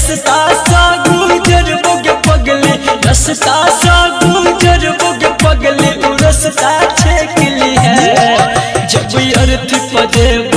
रस्ता सा गुजरबोगे पगले, रस्ता सा गुजरबोगे पगले, रस्ता छेक ली है जब अर्थ पदे